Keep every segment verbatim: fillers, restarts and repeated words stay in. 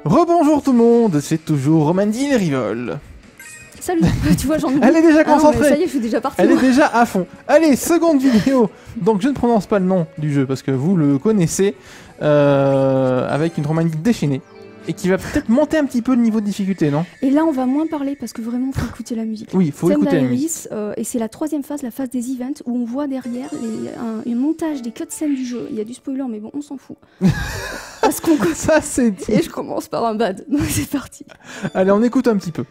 Rebonjour tout le monde, c'est toujours Romandine Rivol. Salut, tu vois, j'en ai... Elle est déjà Ah non, concentrée. mais ça y est, je suis déjà partie. Elle moi. est déjà à fond. Allez, seconde vidéo. Donc je ne prononce pas le nom du jeu parce que vous le connaissez, euh, avec une Romandine déchaînée et qui va peut-être monter un petit peu le niveau de difficulté, non? Et là, on va moins parler parce que vraiment, il faut écouter la musique. Oui, il faut Thème écouter la d'Aeris, musique. euh, et c'est la troisième phase, la phase des events, où on voit derrière les, un, un montage des cutscenes du jeu. Il y a du spoiler, mais bon, on s'en fout. Parce qu'on... Ça c'est dit. Et je commence par un bad, donc c'est parti. Allez, on écoute un petit peu.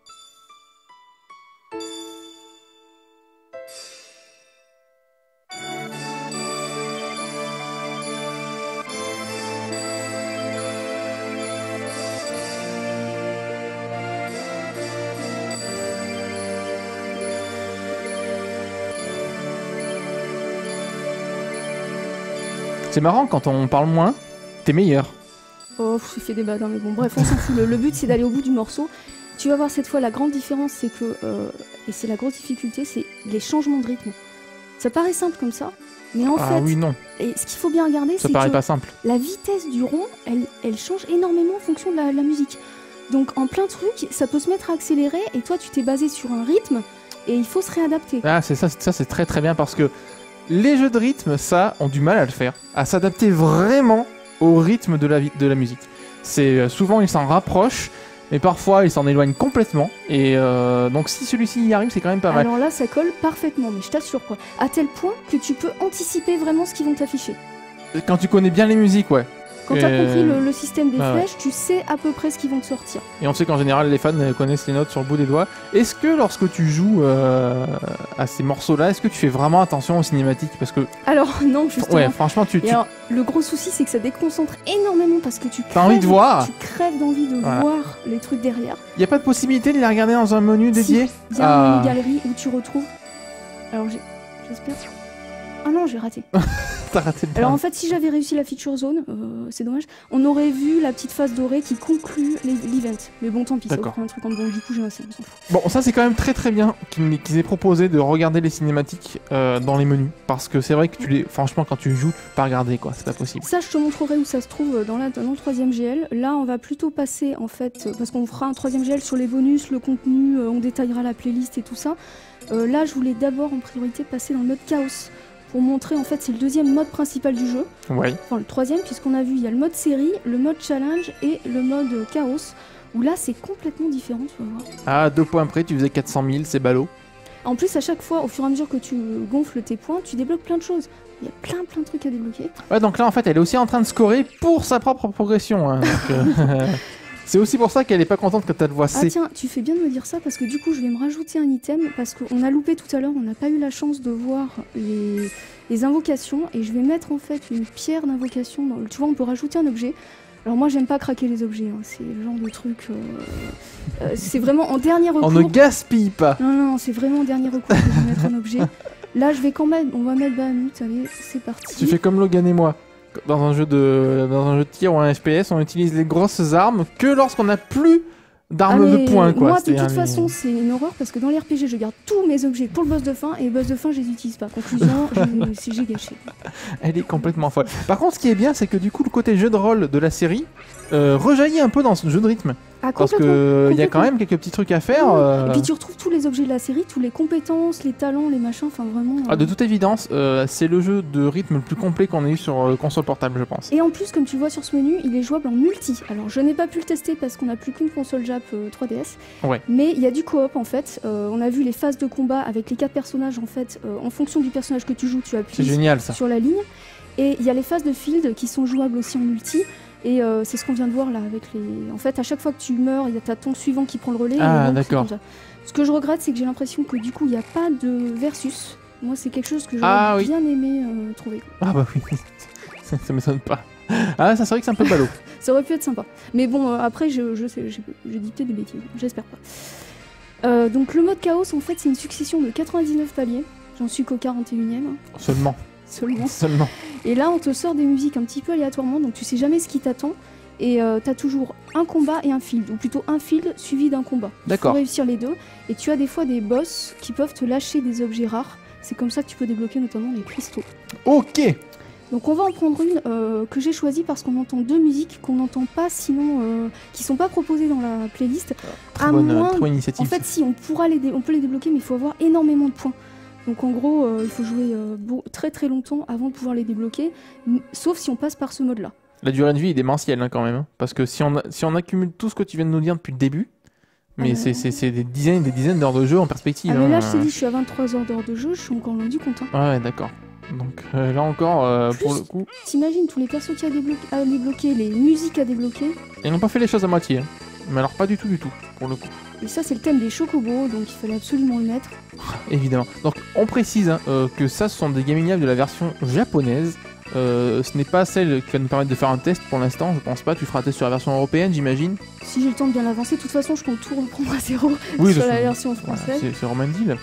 C'est marrant, quand on parle moins, t'es meilleur. Oh, j'ai fait des bads, hein, mais bon, bref, on s'en fout. Le, le but, c'est d'aller au bout du morceau. Tu vas voir cette fois, la grande différence, c'est que, euh, et c'est la grosse difficulté, c'est les changements de rythme. Ça paraît simple comme ça, mais en Ah fait, oui, non, et ce qu'il faut bien regarder, ça c'est paraît que pas simple. la vitesse du rond, elle, elle change énormément en fonction de la, la musique. Donc en plein truc, ça peut se mettre à accélérer, et toi, tu t'es basé sur un rythme, et il faut se réadapter. Ah, c'est ça, ça c'est très très bien parce que les jeux de rythme, ça, ont du mal à le faire, à s'adapter vraiment au rythme de la, vi- de la musique. C'est euh, souvent ils s'en rapprochent, mais parfois ils s'en éloignent complètement. Et euh, donc si celui-ci y arrive, c'est quand même pas mal. Alors là, ça colle parfaitement, mais je t'assure quoi. À tel point que tu peux anticiper vraiment ce qu'ils vont t'afficher. Quand tu connais bien les musiques, ouais. Quand tu as Euh, compris le, le système des bah ouais. flèches, tu sais à peu près ce qu'ils vont te sortir. Et on sait qu'en général, les fans euh, connaissent les notes sur le bout des doigts. Est-ce que lorsque tu joues euh, à ces morceaux-là, est-ce que tu fais vraiment attention aux cinématiques? Parce que, Alors non, justement. ouais, franchement, tu, Et tu alors, le gros souci, c'est que ça déconcentre énormément parce que tu crèves, as envie de voir. tu crèves d'envie de Voilà. voir les trucs derrière. Y a pas de possibilité de les regarder dans un menu dédié? Si, il y a Ah. une galerie où tu retrouves. Alors j'ai- j'espère. Ah non, j'ai raté. T'as raté le Alors temps. en fait, si j'avais réussi la feature zone, euh, c'est dommage, on aurait vu la petite phase dorée qui conclut les- l'event. Mais bon, tant pis, ça D'accord. ferait un truc en bon. Du coup, j'ai un on s'en fout. Bon, ça c'est quand même très très bien qu'ils qu'ils aient proposé de regarder les cinématiques euh, dans les menus. Parce que c'est vrai que tu les, franchement, quand tu joues, tu peux pas regarder quoi, c'est pas possible. Ça, je te montrerai où ça se trouve dans, la, dans le troisième G L. Là, on va plutôt passer, en fait, parce qu'on fera un troisième G L sur les bonus, le contenu, euh, on détaillera la playlist et tout ça. Euh, là, je voulais d'abord, en priorité, passer dans le mode chaos. Pour montrer, en fait, c'est le deuxième mode principal du jeu. Ouais. Enfin, le troisième, puisqu'on a vu, il y a le mode série, le mode challenge et le mode euh, chaos. Où là, c'est complètement différent, tu vas voir. À deux points près, tu faisais quatre cent mille, c'est ballot. En plus, à chaque fois, au fur et à mesure que tu gonfles tes points, tu débloques plein de choses. Il y a plein plein de trucs à débloquer. Ouais, donc là en fait, elle est aussi en train de scorer pour sa propre progression. Hein, donc, euh, c'est aussi pour ça qu'elle est pas contente quand elle voit Ah C. tiens, tu fais bien de me dire ça parce que du coup je vais me rajouter un item parce qu'on a loupé tout à l'heure, on n'a pas eu la chance de voir les, les invocations et je vais mettre en fait une pierre d'invocation. Dans... Tu vois, on peut rajouter un objet. Alors moi j'aime pas craquer les objets, hein. C'est le genre de truc... euh, euh, c'est vraiment en dernier recours. On ne gaspille pas. Non, non, c'est vraiment en dernier recours que je vais mettre un objet. Là je vais quand même... On va mettre Bahamut, allez, c'est parti. Tu fais comme Logan et moi. Dans un jeu de, dans un jeu de tir ou un F P S, on utilise les grosses armes que lorsqu'on n'a plus d'armes Ah, de mais poing, quoi. Moi, de C'est-à-dire toute les- façon, c'est une horreur parce que dans les R P G, je garde tous mes objets pour le boss de fin et le boss de fin, je les utilise pas. Conclusion, j'ai- c'est- j'ai gâché. Elle est complètement folle. Par contre, ce qui est bien, c'est que du coup, le côté jeu de rôle de la série euh, rejaillit un peu dans ce jeu de rythme. Ah, Parce complètement, que il y a complètement. quand même quelques petits trucs à faire. Ouais. euh, Et puis tu retrouves tous les objets de la série, toutes les compétences, les talents, les machins, enfin vraiment. ah, de euh. toute évidence, euh, c'est le jeu de rythme le plus complet qu'on ait eu sur euh, console portable, je pense. Et en plus, comme tu vois sur ce menu, il est jouable en multi. Alors, je n'ai pas pu le tester parce qu'on n'a plus qu'une console Jap euh, trois D S. Ouais. Mais il y a du coop en fait. Euh, on a vu les phases de combat avec les quatre personnages en fait. Euh, en fonction du personnage que tu joues, tu C'est appuies génial ça. sur la ligne. Et il y a les phases de field qui sont jouables aussi en multi. Et euh, c'est ce qu'on vient de voir là avec les. En fait, à chaque fois que tu meurs, il y a ta ton suivant qui prend le relais. et Ah, le monde, d'accord. c'est comme ça. Ce que je regrette, c'est que j'ai l'impression que du coup, il n'y a pas de versus. Moi, c'est quelque chose que j'aurais Ah, oui. bien aimé euh, trouver. Ah bah oui, ça, ça m'étonne pas. Ah, ça c'est vrai que c'est un peu ballot. Ça aurait pu être sympa. Mais bon, euh, après, je, je sais, j'ai j'ai dit peut-être des bêtises. J'espère pas. Euh, donc, le mode chaos, en fait, c'est une succession de quatre-vingt-dix-neuf paliers. J'en suis qu'au quarante et unième, Seulement. seulement. Seulement. Et là, on te sort des musiques un petit peu aléatoirement, donc tu sais jamais ce qui t'attend. Et euh, t'as toujours un combat et un field, ou plutôt un field suivi d'un combat. Il faut D'accord. réussir les deux. Et tu as des fois des boss qui peuvent te lâcher des objets rares. C'est comme ça que tu peux débloquer notamment les cristaux. Ok. Donc on va en prendre une euh, que j'ai choisie parce qu'on entend deux musiques qu'on n'entend pas sinon, euh, qui sont pas proposées dans la playlist. Très à bonne, moins, très bonne initiative. en fait, si on pourra les, dé- on peut les débloquer, mais il faut avoir énormément de points. Donc en gros, euh, il faut jouer euh, beau- très très longtemps avant de pouvoir les débloquer, m- sauf si on passe par ce mode-là. La durée de vie est démentielle hein, quand même. Hein, parce que si on, a- si on accumule tout ce que tu viens de nous dire depuis le début, mais Euh. c'est c'est- c'est des dizaines et des dizaines d'heures de jeu en perspective. Ah mais là, hein. je t'ai dit, je suis à vingt-trois heures d'heure de jeu, je suis encore loin du compte. Hein. Ouais, d'accord. Donc euh, là encore, euh, Plus, pour le coup, T'imagines tous les persos qu'il y a à débloquer, à débloquer, les musiques à débloquer. ils n'ont pas fait les choses à moitié. Hein. Mais alors pas du tout, du tout, pour le coup. Et ça, c'est le thème des chocobos, donc il fallait absolument le mettre. Évidemment. Donc on précise hein, euh, que ça, ce sont des gaming live de la version japonaise. Euh, ce n'est pas celle qui va nous permettre de faire un test pour l'instant, je pense pas. Tu feras un test sur la version européenne, j'imagine. Si j'ai le temps de bien l'avancer, de toute façon, je compte tout reprendre à zéro Oui, sur de la toute- version Voilà, française. c'est c'est Roman Deal.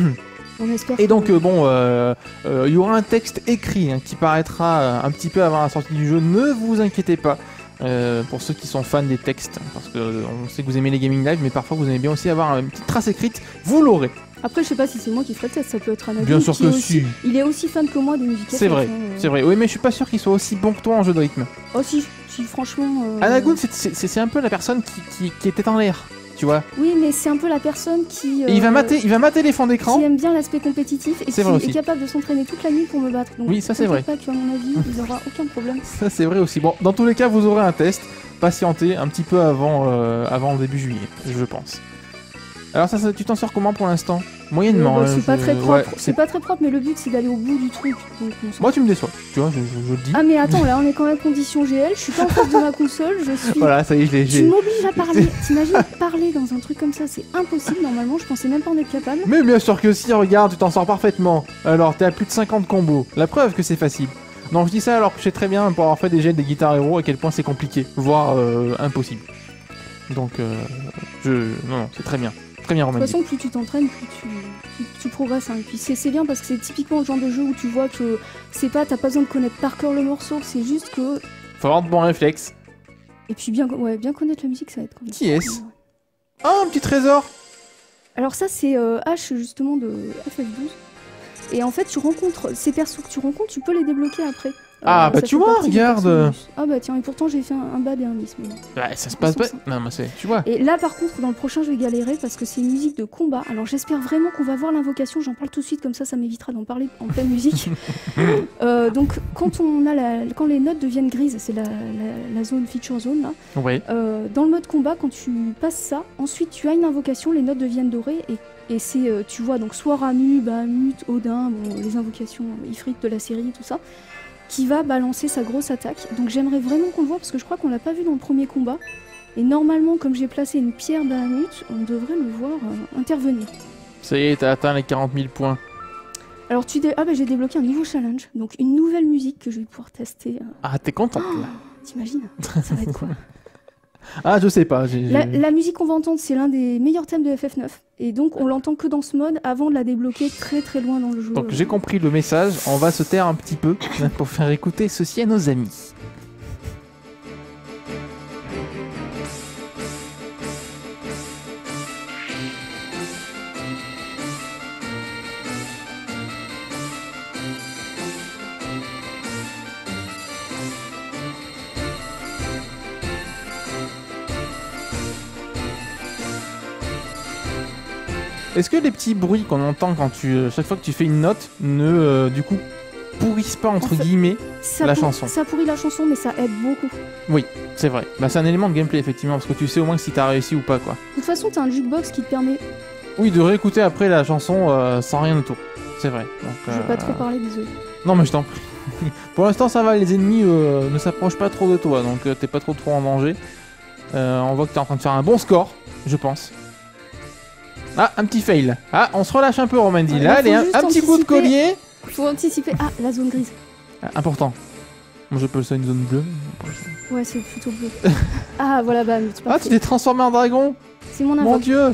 On espère Et que- donc, euh, bon, euh, euh, il y aura un texte écrit hein, qui paraîtra euh, un petit peu avant la sortie du jeu. Ne vous inquiétez pas euh, pour ceux qui sont fans des textes, parce que euh, on sait que vous aimez les gaming live, mais parfois vous aimez bien aussi avoir une petite trace écrite. Vous l'aurez. Après, je sais pas si c'est moi qui ferai le test, ça peut être un adulte Bien sûr qui que est aussi... si. Il est aussi fan que moi des musiques. C'est vrai, c'est vrai. Oui, mais je suis pas sûr qu'il soit aussi bon que toi en jeu de rythme. Oh si, si franchement... euh, Anagoun, c'est- c'est c'est un peu la personne qui, qui, qui était en l'air, tu vois. Oui, mais c'est un peu la personne qui... Et il va euh, mater, il va mater les fonds d'écran. qui aime bien l'aspect compétitif et qui C'est vrai aussi. est capable de s'entraîner toute la nuit pour me battre. Donc, Oui, ça, c'est t'inquiète vrai. pas qu'à mon avis, il aura aucun problème. Ça c'est vrai aussi. Bon, dans tous les cas, vous aurez un test. Patientez un petit peu avant, euh, avant le début juillet, je pense. Alors ça, ça tu t'en sors comment pour l'instant? Moyennement. Euh, bah, hein, c'est pas je- très propre, ouais, c'est c'est- pas très propre, mais le but c'est d'aller au bout du truc. Donc on s'en Moi tu me déçois, tu vois, je, je- je le dis. Ah mais attends, là on est quand même condition G L, je suis pas en face de ma console, je suis... Voilà, ça y est, je l'ai. Tu j'ai- m'obliges à parler, t'imagines parler dans un truc comme ça, c'est impossible normalement, je pensais même pas en être capable. Mais bien sûr que si, regarde, tu t'en sors parfaitement. Alors, t'es à plus de cinquante combos. La preuve que c'est facile. Non, je dis ça alors que je sais très bien, pour avoir fait des jets des guitares héros, à quel point c'est compliqué, voire euh, impossible. Donc, euh, je... Non, non, c'est très bien. Très bien, De Roman. toute façon, plus tu t'entraînes, plus tu, plus tu progresses. Hein. Et puis c'est c'est bien parce que c'est typiquement le genre de jeu où tu vois que c'est pas, t'as pas besoin de connaître par cœur le morceau, c'est juste que... Faut avoir de bons réflexes. Et puis bien, ouais, bien connaître la musique, ça va être quand même... Qui est-ce Ah, un petit trésor. Alors ça, c'est euh, H justement de F F douze. Et en fait, tu rencontres ces persos que tu rencontres, tu peux les débloquer après. Ah, bah ça tu fait vois, partie des regarde. persos bonus. Ah bah tiens, et pourtant j'ai fait un, un bad et un miss. Mais... Ouais, ça se passe Ils pas. sont Non, mais c'est. Tu vois. Et là, par contre, dans le prochain, je vais galérer parce que c'est une musique de combat. Alors j'espère vraiment qu'on va voir l'invocation. J'en parle tout de suite, comme ça, ça m'évitera d'en parler en pleine musique. Euh, donc, quand on a la, quand les notes deviennent grises, c'est la, la, la zone feature zone là. Oui. Euh, dans le mode combat, quand tu passes ça, ensuite tu as une invocation, les notes deviennent dorées et, et c'est, euh, tu vois, donc soit Ramu, Bahamut, Odin, bon, les invocations Ifrit de la série, tout ça, qui va balancer sa grosse attaque. Donc j'aimerais vraiment qu'on le voit parce que je crois qu'on l'a pas vu dans le premier combat. Et normalement, comme j'ai placé une pierre Bahamut, on devrait le voir euh, intervenir. Ça y est, t'as atteint les quarante mille points. Alors tu dé... ah bah j'ai débloqué un nouveau challenge, donc une nouvelle musique que je vais pouvoir tester. euh. Ah, t'es contente là. T'imagines? Ça va être quoi? Ah, je sais pas. j'ai- La, j'ai- la musique qu'on va entendre, c'est l'un des meilleurs thèmes de F F neuf. Et donc, on l'entend que dans ce mode avant de la débloquer très très loin dans le jeu. Donc j'ai compris le message. On va se taire un petit peu pour faire écouter ceci à nos amis. Est-ce que les petits bruits qu'on entend quand tu, euh, chaque fois que tu fais une note ne, euh, du coup, pourrissent pas entre En fait, guillemets Ça la pour- chanson? Ça pourrit la chanson, mais ça aide beaucoup. C'est vrai. Bah, c'est un élément de gameplay effectivement parce que tu sais au moins si t'as réussi ou pas quoi. De toute façon, t'as un jukebox qui te permet. Oui, de réécouter après la chanson euh, sans rien autour. C'est vrai. Donc, Je vais euh, pas trop parler, désolé. Non mais je t'en prie. Pour l'instant ça va, les ennemis euh, ne s'approchent pas trop de toi, donc euh, t'es pas trop trop en danger. Euh, on voit que t'es en train de faire un bon score, je pense. Ah, un petit fail. Ah, on se relâche un peu, Romandi. Ouais, Là, faut allez, un, juste un petit coup de anticiper. collier. Faut anticiper. Ah, la zone grise. Ah, important. Moi j'appelle ça une zone bleue. Ouais, c'est plutôt bleu. Ah, voilà, bah, c'est Ah, pas tu t'es transformé en dragon. C'est mon Mon invoque. dieu.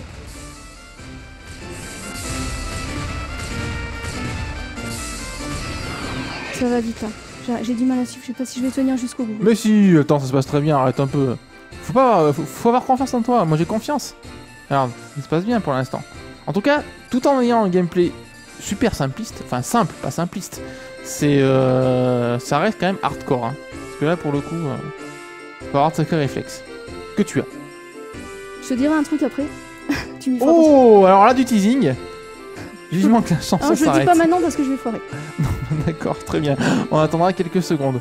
Ça va vite, là. J'ai- J'ai du mal à suivre, je sais pas si je vais tenir jusqu'au bout. Mais si, attends, ça se passe très bien, arrête un peu. Faut pas, faut, faut avoir confiance en toi, moi j'ai confiance. Alors, ça se passe bien pour l'instant. En tout cas, tout en ayant un gameplay super simpliste, enfin simple, pas simpliste, c'est, euh, ça reste quand même hardcore. Hein. Parce que là, pour le coup, euh, faut avoir de sacrés réflexes. Que tu as. Je te dirai un truc après. Tu m'y feras Oh, alors là, du teasing. Vivement que la chanson s'arrête. Je le dis s'arrête. pas maintenant parce que je vais foirer. D'accord, très bien. On attendra quelques secondes.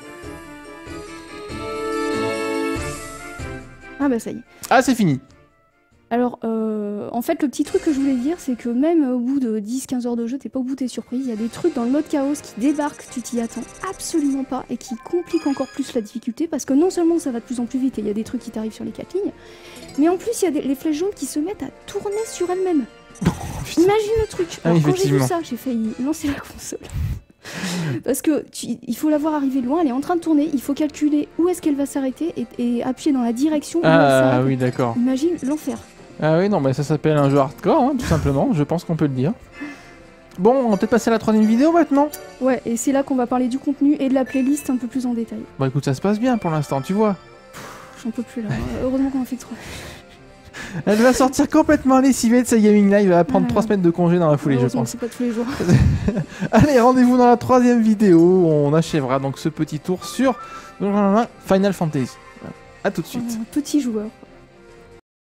Ah bah ça y est. Ah, c'est fini. Alors, euh, en fait, le petit truc que je voulais dire, c'est que même au bout de dix quinze heures de jeu, t'es pas au bout de tes surprises. Il y a des trucs dans le mode chaos qui débarquent, tu t'y attends absolument pas, et qui compliquent encore plus la difficulté, parce que non seulement ça va de plus en plus vite, et il y a des trucs qui t'arrivent sur les quatre lignes, mais en plus, il y a des, les flèches jaunes qui se mettent à tourner sur elles-mêmes. Imagine le truc. Ah, Alors, quand j'ai vu effectivement. ça, j'ai failli lancer la console. Parce que tu- il faut la voir arriver loin, elle est en train de tourner, il faut calculer où est-ce qu'elle va s'arrêter et, et appuyer dans la direction où elle Ah s'arrête. oui, d'accord. Imagine l'enfer. Ah oui, non, mais ça s'appelle un jeu hardcore, hein, tout simplement. Je pense qu'on peut le dire. Bon, on va peut-être passer à la troisième vidéo maintenant. Ouais, et c'est là qu'on va parler du contenu et de la playlist un peu plus en détail. Bon, écoute, ça se passe bien pour l'instant, tu vois. J'en peux plus là. Heureusement qu'on a fait que trois. Elle va sortir complètement lessivée de sa gaming live. Elle va prendre Ah. trois semaines de congé dans la foulée, je Heureusement que pense. c'est pas tous les jours. Allez, rendez-vous dans la troisième vidéo. On achèvera donc ce petit tour sur Final Fantasy. Voilà. À tout de suite. Un petit joueur.